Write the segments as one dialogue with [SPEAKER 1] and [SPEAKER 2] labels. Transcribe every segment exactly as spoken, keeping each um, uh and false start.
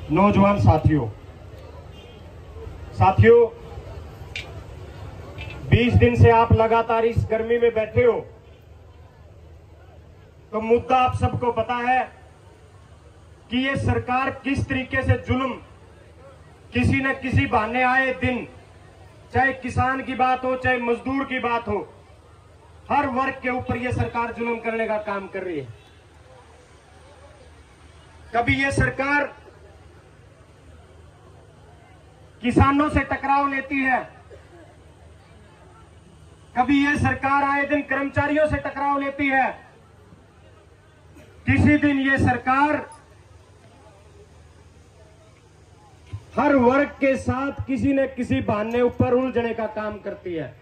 [SPEAKER 1] नौजवान साथियों साथियों बीस दिन से आप लगातार इस गर्मी में बैठे हो, तो मुद्दा आप सबको पता है कि ये सरकार किस तरीके से जुल्म किसी न किसी बहाने आए दिन, चाहे किसान की बात हो चाहे मजदूर की बात हो, हर वर्ग के ऊपर ये सरकार जुल्म करने का काम कर रही है। कभी ये सरकार किसानों से टकराव लेती है, कभी ये सरकार आए दिन कर्मचारियों से टकराव लेती है, किसी दिन ये सरकार हर वर्ग के साथ किसी न किसी बहाने ऊपर उलझने का काम करती है।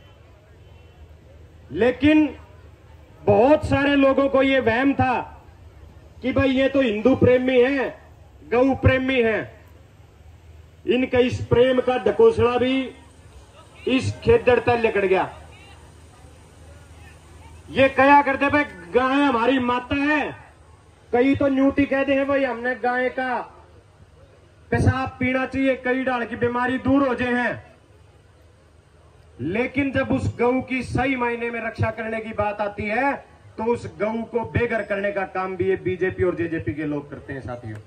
[SPEAKER 1] लेकिन बहुत सारे लोगों को यह वहम था कि भाई ये तो हिंदू प्रेमी है, गौ प्रेमी है। इनका इस प्रेम का ढकोसला भी इस खेदड़ तक लिकड़ गया। ये कया करते भाई गाय हमारी माता है, कई तो न्यूटी कहते हैं भाई हमने गाय का पेशाब पीना चाहिए, कई डाल की बीमारी दूर हो जाए हैं। लेकिन जब उस गौ की सही मायने में रक्षा करने की बात आती है तो उस गौ को बेघर करने का काम भी ये बीजेपी और जेजेपी के लोग करते हैं। साथियों,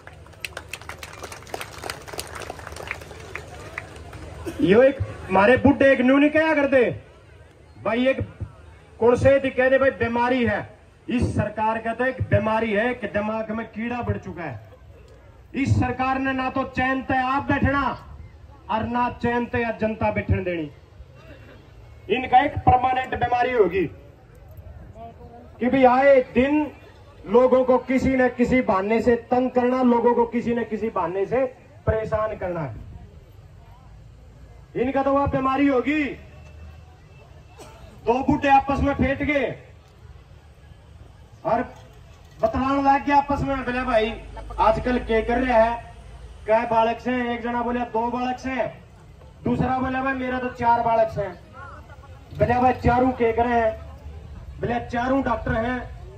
[SPEAKER 1] यो एक हमारे बुढ़े एक न्यू नहीं कहा करते भाई, एक कौन से कहते भाई बीमारी है। इस सरकार कहते एक बीमारी है कि दिमाग में कीड़ा बढ़ चुका है। इस सरकार ने ना तो चैन तय आप बैठना और ना चैन तय जनता बैठने देनी। इनका एक परमानेंट बीमारी होगी कि भी आए दिन लोगों को किसी न किसी बहाने से तंग करना, लोगों को किसी न किसी बहाने से परेशान करना है। इनका तो वह बीमारी होगी, दो बूढ़े आपस में फेंट गए और बतलाने लग गया आपस में, बोले भाई आजकल क्या कर रहा है, क्या बालक से। एक जना बोले दो बालक से, दूसरा बोले भाई मेरा तो चार बालक से। बोले भाई चारों के करे हैं, बोले चारों डॉक्टर हैं।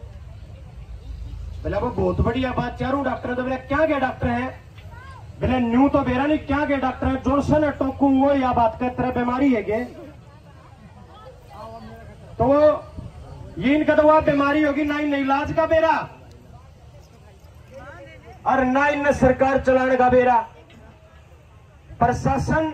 [SPEAKER 1] बोले भाई बहुत बढ़िया बात, चारों डॉक्टर है। तो बोले क्या क्या डॉक्टर हैं? बोले न्यू तो बेरा नहीं, क्या क्या डॉक्टर है? जोरसन टोकू वो या बात कर तरह बीमारी है के तो ये इनका तो वह बीमारी होगी, ना इन इलाज का बेरा और ना इन सरकार चलाने का बेरा। प्रशासन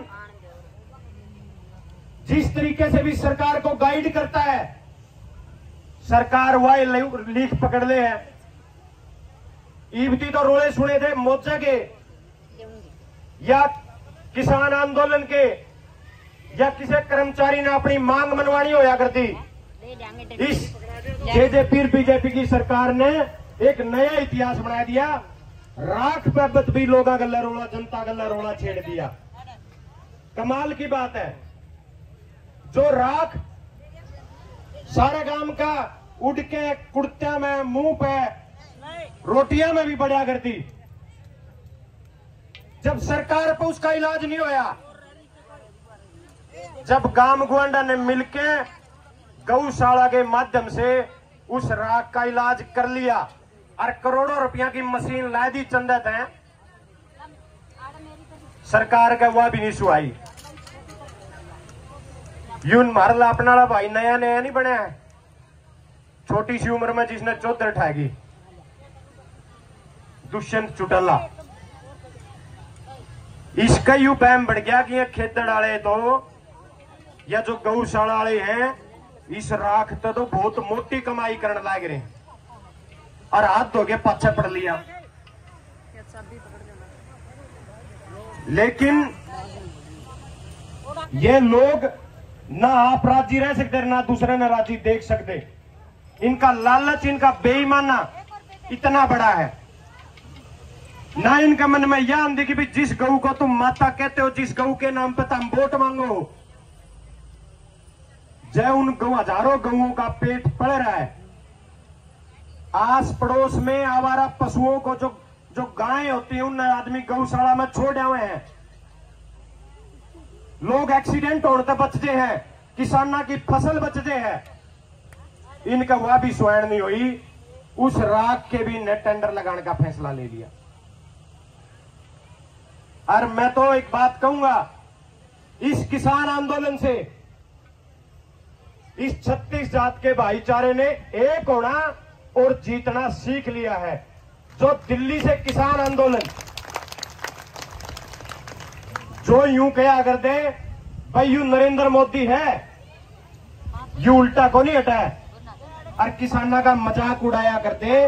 [SPEAKER 1] जिस तरीके से भी सरकार को गाइड करता है, सरकार वह लीक पकड़ ले है। ईबती तो रोले सुने थे मोर्चा के या किसान आंदोलन के या किसी कर्मचारी ने अपनी मांग मनवानी होया करती। इस जेजेपी बीजेपी की सरकार ने एक नया इतिहास बना दिया। राख बाबत भी लोगा गल्ला रोला, जनता गल्ला रोला छेड़ दिया। कमाल की बात है, जो राख सारे गांव का उड़ के कुर्तिया में, मुंह पे, रोटियां में भी बढ़िया करती। जब सरकार पर उसका इलाज नहीं होया, जब गांव गुआंडा ने मिलके गौशाला के माध्यम से उस राख का इलाज कर लिया और करोड़ों रुपया की मशीन ला दी चंदत है, सरकार का वह भी नहीं सुहाई। यून मारला अपना भाई नया नया नहीं बना है, छोटी सी उम्र में जिसने चौधर ठाएगी, दुष्यंत चौटाला। इसका यू बैम बढ़ गया कि ये खेतड़ वाले तो या जो गौशाला वाले हैं इस राख तो, तो बहुत मोटी कमाई करने लग रहे और हाथ धो के पाछे पड़ लिया। लेकिन ये लोग ना आप राजी रह सकते ना दूसरे ना राजी देख सकते। इनका लालच, इनका बेईमाना इतना बड़ा है। ना इनके मन में यह आंधी कि भी जिस गऊ को तुम माता कहते हो, जिस गऊ के नाम पे तुम वोट मांगो, जय उन गऊ हजारों गऊओं का पेट पड़ रहा है। आस पड़ोस में आवारा पशुओं को जो जो गायें होती हैं उन आदमी गौशाला में छोड़े हुए हैं। लोग एक्सीडेंट होने से बचते हैं, किसाना की फसल बचते हैं। इनका वह भी स्वयं नहीं हुई, उस राख के भी ने टेंडर लगाने का फैसला ले लिया। और मैं तो एक बात कहूंगा, इस किसान आंदोलन से इस छत्तीस जात के भाईचारे ने एक होना और जीतना सीख लिया है। जो दिल्ली से किसान आंदोलन जो यूं कहा करते भाई यू नरेंद्र मोदी है, यू उल्टा को नहीं हटा है और किसानों का मजाक उड़ाया करते,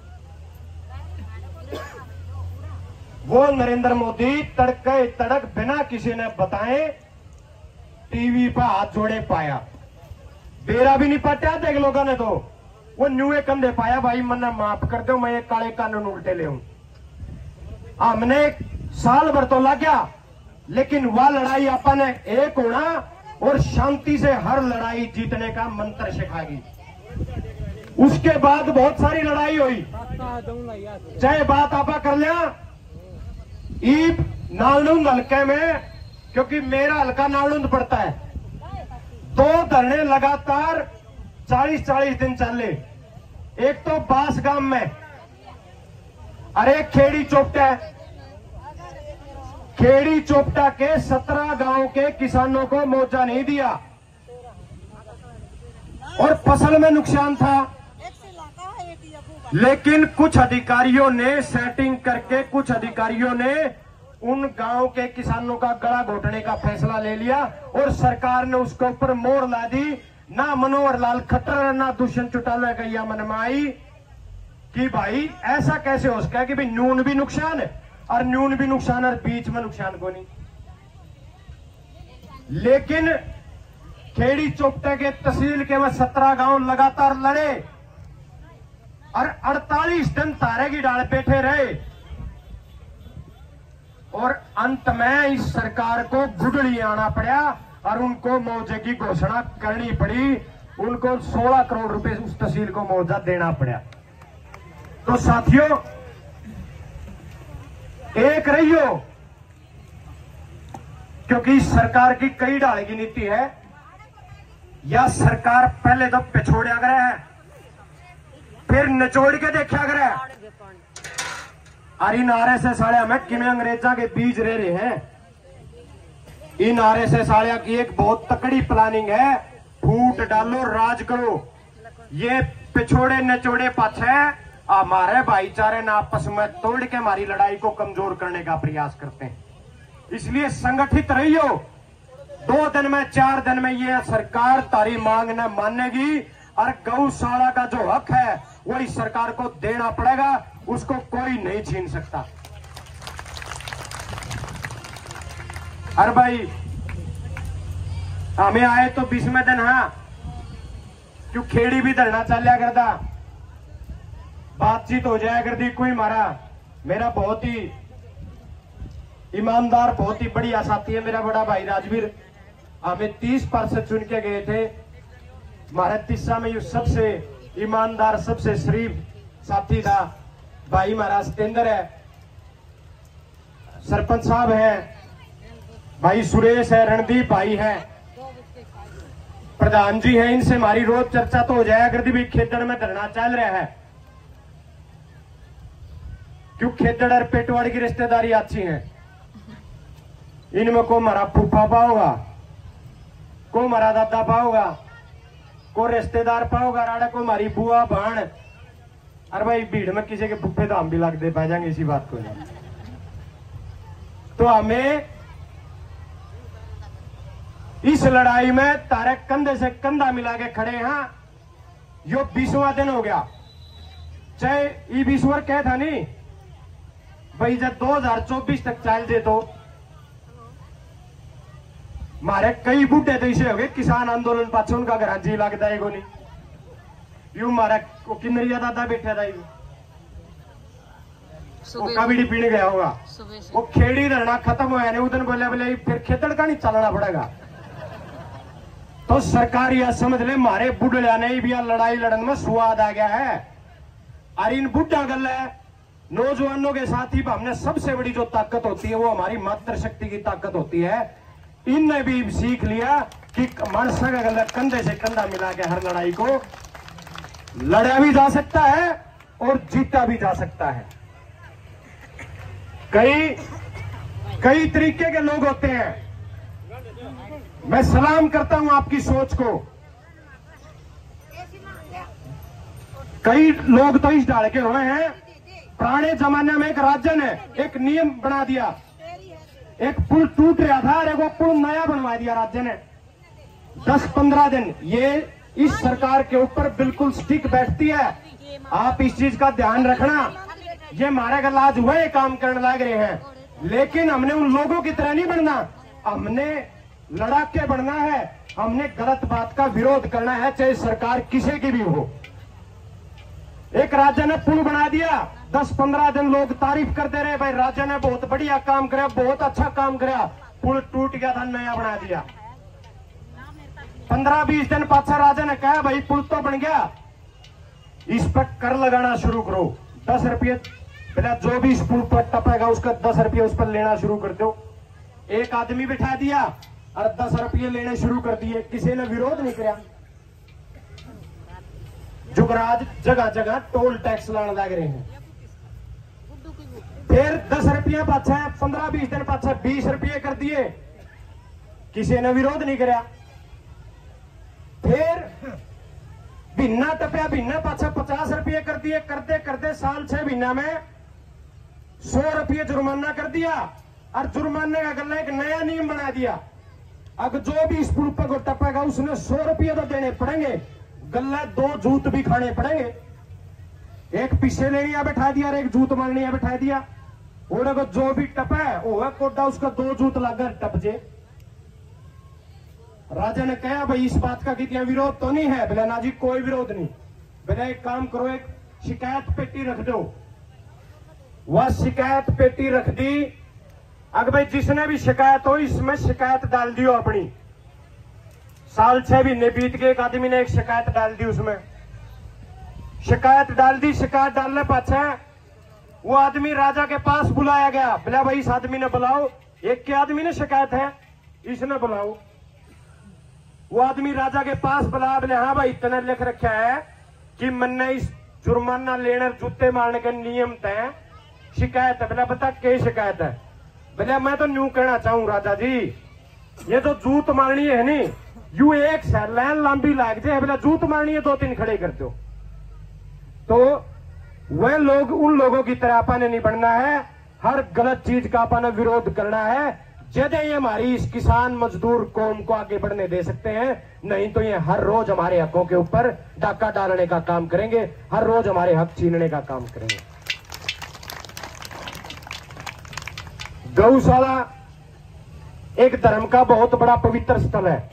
[SPEAKER 1] वो नरेंद्र मोदी तड़के तड़क बिना किसी ने बताए टीवी पर हाथ जोड़े पाया, बेरा भी नहीं पाटा। देख लोगों ने तो वो न्यूए कंधे पाया, भाई मन्ना माफ कर दो, मैं ये काले कानून उल्टे ले हूं। हमने साल भर तो लग गया, लेकिन वह लड़ाई अपन ने एक होना और शांति से हर लड़ाई जीतने का मंत्र सिखाएगी। उसके बाद बहुत सारी लड़ाई हुई, चाहे बात आपा कर लिया ईब नालुंद हल्के में, क्योंकि मेरा हल्का नालुंद पड़ता है। दो धरने लगातार चालीस चालीस दिन चले, एक तो बास गांव में, अरे खेड़ी चोपटा है, खेड़ी चोपटा के सत्रह गांव के किसानों को मुआवजा नहीं दिया और फसल में नुकसान था। लेकिन कुछ अधिकारियों ने सेटिंग करके कुछ अधिकारियों ने उन गांव के किसानों का गला घोटने का फैसला ले लिया और सरकार ने उसके ऊपर मोहर ला दी। ना मनोहर लाल खट्टर ना दुष्यंत चौटाला का यह मनमाई कि भाई ऐसा कैसे हो सका कि भाई न्यून भी नुकसान है और न्यून भी नुकसान और बीच में नुकसान को नहीं। लेकिन खेड़ी चोपटे के तहसील के वह सत्रह गांव लगातार लड़े और अड़तालीस दिन तारे की डाल बैठे रहे और अंत में इस सरकार को गुडली आना पड़ा और उनको मुआवजे की घोषणा करनी पड़ी। उनको सोलह करोड़ रुपए उस तहसील को मुआवजा देना पड़ा। तो साथियों, एक रहियो, क्योंकि सरकार की कई ढाल की नीति है। या सरकार पहले तो पिछोड़िया करे, फिर निचोड़ के देखा करे। इन आरएसएस साड़िया में किमें अंग्रेजा के बीज रह रहे हैं। इन आरएसएस साड़िया की एक बहुत तकड़ी प्लानिंग है, फूट डालो राज करो। ये पिछोड़े निचोड़े पाछे हमारे भाईचारे ने आपस में तोड़ के हमारी लड़ाई को कमजोर करने का प्रयास करते हैं। इसलिए संगठित रहियो। दो दिन में चार दिन में ये सरकार तारी मांग न मानेगी और गौशाला का जो हक है वो इस सरकार को देना पड़ेगा, उसको कोई नहीं छीन सकता। अरे भाई हमें आए तो बीसवें दिन, हाँ क्यों खेड़ी भी धरना चलिया करता, बातचीत हो जाया करती। कोई मारा मेरा बहुत ही ईमानदार बहुत ही बढ़िया साथी है मेरा बड़ा भाई राजवीर, हमें तीस परसेंट चुन के गए थे। हमारे तीसरा में सबसे ईमानदार सबसे शरीफ साथी था भाई महाराज सतेंद्र है, सरपंच साहब है, भाई सुरेश है, रणदीप भाई है, प्रधान जी है। इनसे हमारी रोज चर्चा तो हो जाया करती भी खेतड़ में धरना चल रहा है, क्यों खेतड़ और पेटवाड़ की रिश्तेदारी अच्छी है। इनमें को हमारा फूफा पाओगा, को हमारा दादा पाओगा, को रिश्तेदार पाओगा, राड़ा को हमारी बुआ बहन। अरे भाई भीड़ में किसी के फूफे तो हम भी लग दे पा जाएंगे इसी बात को। तो हमें इस लड़ाई में तारे कंधे से कंधा मिला के खड़े हैं। यो बीसवां दिन हो गया, चाहे ई बीसवर कह था नहीं भाई, जब दो हजार चौबीस तक चल दे तो मारे कई बूढ़े तो इसे हो गए किसान आंदोलन पाछे उनका घर जी लगता है को नहीं। यू मारा किन्नरिया दादा बैठा था, वो कबीड़ी पीने गया होगा, वो खेड़ी धरना खत्म हुआ नहीं उधर बोले बोले फिर खेतड़ का नहीं चलना पड़ेगा। तो सरकार यह समझ ले मारे बुढ़िया ने भी लड़ाई लड़न में स्वाद आ गया है। और इन बुढ़ा गल है नौजवानों के साथ ही हमने सबसे बड़ी जो ताकत होती है वो हमारी मातृशक्ति की ताकत होती है। इनने भी सीख लिया कि मनसा का गलत कंधे से कंधा मिला के हर लड़ाई को लड़ा भी जा सकता है और जीता भी जा सकता है। कई कई तरीके के लोग होते हैं। मैं सलाम करता हूं आपकी सोच को। कई लोग तो इस ढाल के हुए हैं, पुराने जमाने में एक राज्य ने एक नियम बना दिया, एक पुल टूट रहा था और एक पुल नया बनवा दिया राज्य ने। दस पंद्रह दिन ये इस सरकार के ऊपर बिल्कुल स्टिक बैठती है। आप इस चीज का ध्यान रखना। ये हमारे गल आज वही काम करने लग रहे हैं, लेकिन हमने उन लोगों की तरह नहीं बनना। हमने लड़ाके बढ़ना है, हमने गलत बात का विरोध करना है, चाहे सरकार किसी की भी हो। एक राज्य ने पुल बना दिया, दस पंद्रह दिन लोग तारीफ करते रहे, भाई राज्य ने बहुत बढ़िया काम कराया, बहुत अच्छा काम कराया। पुल टूट गया था, नया बना दिया। पंद्रह बीस दिन पाछा राजा ने कहा भाई पुल तो बन गया, इस पर कर लगाना शुरू करो। दस रुपये पहले जो भी इस पुल पर टपेगा उसका दस रुपये उस पर लेना शुरू कर दो। एक आदमी बिठा दिया और दस रुपये लेने शुरू कर दिए, किसी ने विरोध नहीं किया। जुगराज जगह जगह टोल टैक्स लाने लग रहे हैं। फिर दस रुपये पाछा पंद्रह बीस दिन पाछा बीस रुपये कर दिए, किसी ने विरोध नहीं किया। फिर भिन्ना टपया, भिन्ना पाछा पचास रुपये कर दिए, करते करते साल छह महीना में सौ रुपये जुर्माना कर दिया। और जुर्माने का गला एक नया नियम बना दिया, अब जो भी इस पुल पर टपेगा उसने सौ रुपये तो देने पड़ेंगे, गला दो जूत भी खाने पड़ेंगे। एक पीछे लेनिया बैठा दिया और एक जूत मारनिया बैठा दिया। और को जो भी टपे वो कोडा उसका दो जूत लगा टप जे। राजा ने कहा भाई इस बात का कितना विरोध तो नहीं है? बोले ना जी कोई विरोध नहीं। बोले एक काम करो, एक शिकायत पेटी रख दो। वह शिकायत पेटी रख दी। अगर भाई जिसने भी शिकायत हो इसमें शिकायत डाल दियो अपनी। साल छह महीने बीत के एक आदमी ने एक शिकायत डाल दी, उसमें शिकायत डाल दी। शिकायत डालने पाछे वो आदमी राजा के पास बुलाया गया। बोला भाई इस आदमी ने बुलाओ, एक के आदमी ने शिकायत है, इसने बुलाओ। वो आदमी राजा के पास बुला, बोले हाँ भाई इतना लिख रखा है कि मैंने इस जुर्माना लेने जूते मारने के नियम तय शिकायत है। बोला बता क्या शिकायत है? बोले मैं तो न्यू कहना चाहूं राजा जी, ये तो जूत मारनी है नहीं, यू एक लाइन लंबी लाग जाए। बोला जूत मारनी है दो तीन खड़े कर दो। तो वह लोग उन लोगों की तरह अपन ने नहीं बनना है, हर गलत चीज का अपन ने विरोध करना है। यदि ये हमारी इस किसान मजदूर कौम को आगे बढ़ने दे सकते हैं, नहीं तो ये हर रोज हमारे हकों के ऊपर डाका डालने का काम करेंगे, हर रोज हमारे हक छीनने का काम करेंगे। गौशाला एक धर्म का बहुत बड़ा पवित्र स्थल है,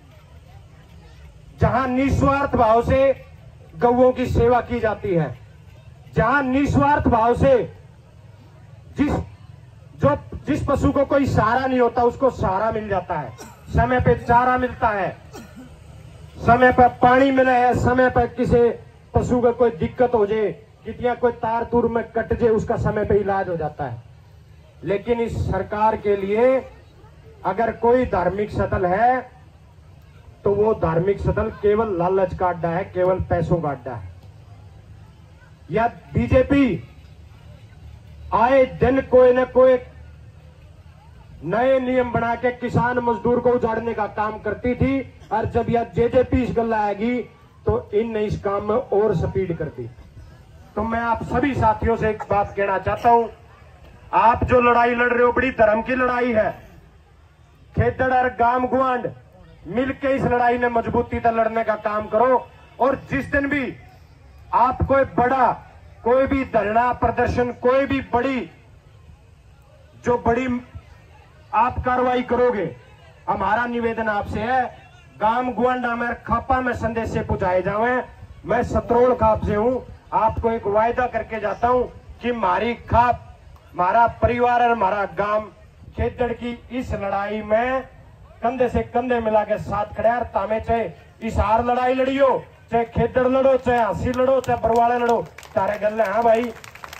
[SPEAKER 1] जहां निस्वार्थ भाव से गौओं की सेवा की जाती है, जहां निस्वार्थ भाव से जिस जो जिस पशु को कोई सहारा नहीं होता उसको सहारा मिल जाता है, समय पे चारा मिलता है, समय पर पानी मिले है, समय पर किसी पशु को कोई दिक्कत हो जाए, कितिया कोई तार तूर में कट जाए, उसका समय पे इलाज हो जाता है। लेकिन इस सरकार के लिए अगर कोई धार्मिक स्थल है तो वो धार्मिक स्थल केवल लालच का अड्डा है, केवल पैसों का अड्डा है। या बीजेपी आए दिन कोई न कोई नए नियम बना के किसान मजदूर को उजाड़ने का काम करती थी, और जब यह जेजेपी इस गल्ला आएगी तो इन इस काम में और स्पीड कर दी। तो मैं आप सभी साथियों से एक बात कहना चाहता हूं, आप जो लड़ाई लड़ रहे हो बड़ी धर्म की लड़ाई है। खेतड़ और गांव गुआंड मिलकर इस लड़ाई में मजबूती से लड़ने का काम करो। और जिस दिन भी आप कोई बड़ा कोई भी धरना प्रदर्शन, कोई भी बड़ी जो बड़ी आप कार्रवाई करोगे, हमारा निवेदन आपसे है गांव गुआंडा में खापा में संदेश से पहुंचाए जावे। मैं सतरोल खाप से हूं, आपको एक वायदा करके जाता हूं कि हमारी खाप, हमारा परिवार और हमारा गांव खेतड़ की इस लड़ाई में कंधे से कंधे मिला के साथ खड़े हैं। तामे चाहे इस हार लड़ाई लड़ियो, चाहे खेतड़ लड़ो, चाहे हंसी लड़ो, चाहे बरवाड़े लड़ो, तारे गल्ले हाँ भाई।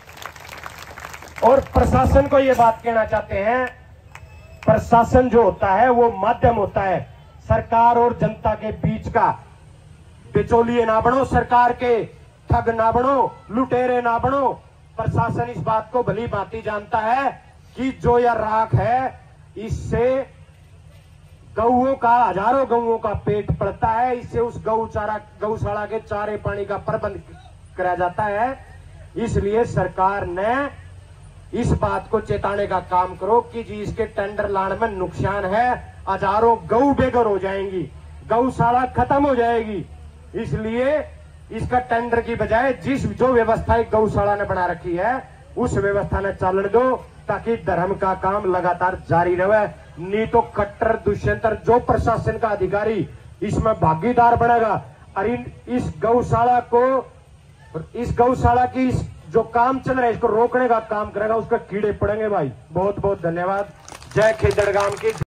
[SPEAKER 1] और प्रशासन को ये बात कहना चाहते हैं, प्रशासन जो होता है वो माध्यम होता है सरकार और जनता के बीच का। बिचौलिए ना बनो, सरकार के ठग ना बनो, लुटेरे ना बनो। प्रशासन इस बात को भली भांति जानता है कि जो यह राख है इससे गऊओं का, हजारों गऊओं का पेट पड़ता है, इससे उस गौ चारा गौशाला के चारे पानी का प्रबंध करा जाता है। इसलिए सरकार ने इस बात को चेताने का काम करो कि जी इसके टेंडर लाने में नुकसान है, हजारों गऊ बेघर हो जाएंगी, गौशाला खत्म हो जाएगी। इसलिए इसका टेंडर की बजाय जिस जो व्यवस्था एक गौशाला ने बना रखी है उस व्यवस्था ने चलन दो, ताकि धर्म का काम लगातार जारी रहे। नहीं तो कट्टर दुष्यंतर जो प्रशासन का अधिकारी इसमें भागीदार बनेगा और इस गौशाला को, इस गौशाला की इस जो काम चल रहा है इसको रोकने का काम करेगा, उसका कीड़े पड़ेंगे भाई। बहुत बहुत धन्यवाद। जय खिदड़गाम की।